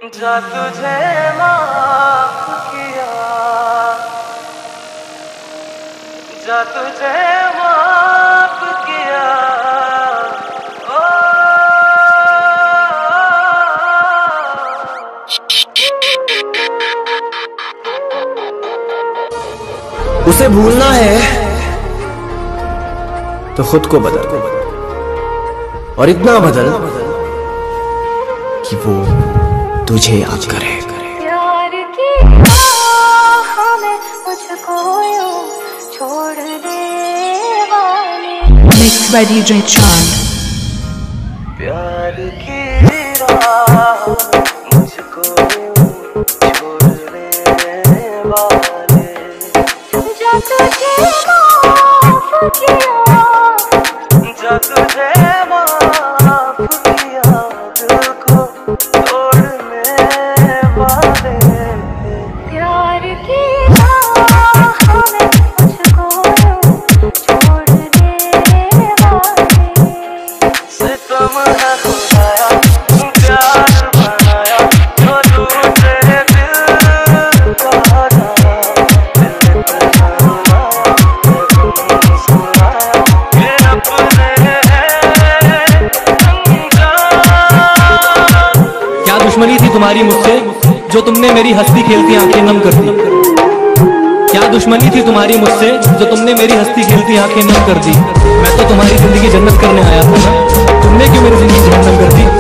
जा तुझे माफ किया, जा तुझे माफ किया। उसे भूलना है तो खुद को बदल, और इतना बदल कि वो तुझे याद करे। प्यार की राह में मुझको यूं छोड़ दे वाले। Mixed by DJ Chand। प्यार की राह मुझको यूं छोड़ दे वाले। जा तुझे माफ किया, जा तुझे माफ किया, दिल को तोड़ने वाले। प्यार की राह में मुझको यूं छोड़ दे वाले। सितम है खुदाया, प्यार बनाया, जो टूटे दिल का था। दिल पे हमारा गुम सुनाया, ये अपने हैं अनजान। क्या दुश्मनी थी तुम्हारी मुझसे जो तुमने मेरी हंसती खेलती आंखें नम कर दी? क्या दुश्मनी थी तुम्हारी मुझसे जो तुमने मेरी हंसती खेलती आंखें नम कर दी? मैं तो तुम्हारी जिंदगी जन्नत करने आया था ना, तुमने क्यों मेरी जिंदगी जहन्नम कर दी?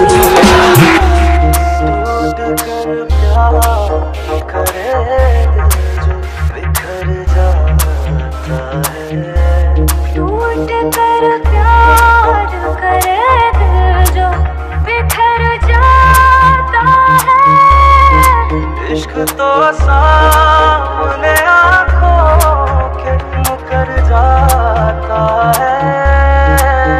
टूट कर प्यार करे दिल जो बिखर जाता है। इश्क तो सामने आँखों के मुकर जाता है।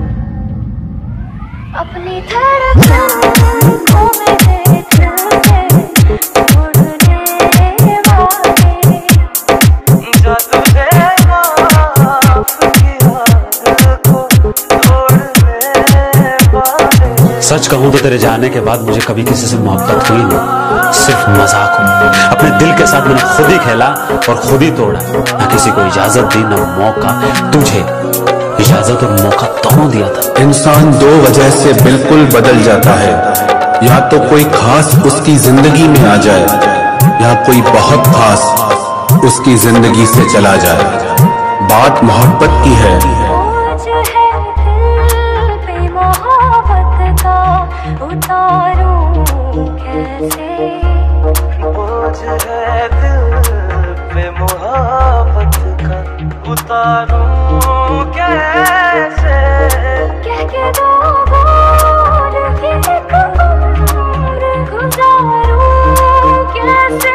अपनी धड़कन को मेरे दिल में छोड़ने वाले। जा तुझे माफ किया, दिल को तोड़ने वाले। सच कहूं तो तेरे जाने के बाद मुझे कभी किसी से मोहब्बत हुई नहीं, सिर्फ मजाक हुआ। अपने दिल के साथ मैंने खुद ही खेला और खुद ही तोड़ा, ना किसी को इजाजत दी, ना मौका। तुझे इजाजत और मौका दोनों दिया था। इंसान दो वजह से बिल्कुल बदल जाता है, या तो कोई खास उसकी जिंदगी में आ जाए, या कोई बहुत खास उसकी जिंदगी से चला जाए। बात मोहब्बत की है। बोझ है दिल पे मोहब्बत का, उतारूं कैसे। बोझ है दिल पे मोहब्बत का, उतारूं कैसे। कह के दो बोल के एक उम्र गुजारूं कैसे।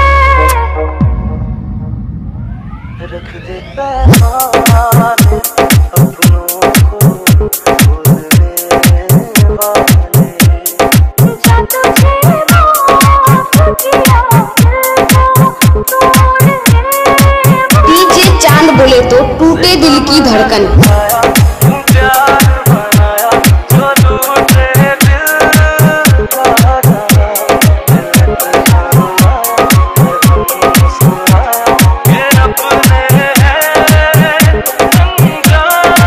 रख दे पैमाने अपनों को भूलने वाले। जा तुझे माफ किया, दिल को तोड़ने वाले। डीजे चांद बोले तो टूटे दिल की धड़कन। प्यार बनाया, जो टूटे दिल का था। दिल पे हमारा गुम सुनाया, ये अपने हैं अनजान।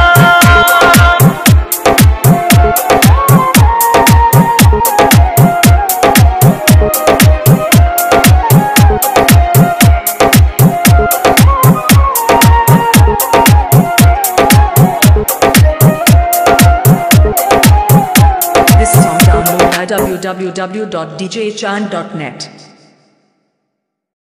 This song download at www.djchand.net.